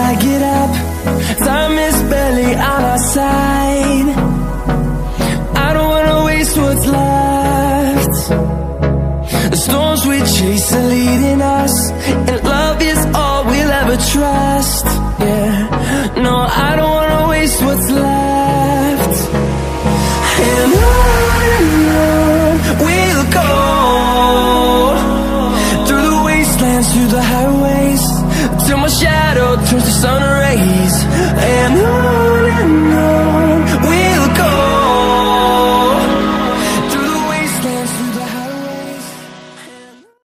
I get up, time is barely on our side. I don't wanna waste what's left. The storms we chase are leading us, and love is all we'll ever trust. Yeah, no, I don't wanna waste what's left. And on we'll go, through the wastelands, through the highways, till my shadow turns to sun rays. And on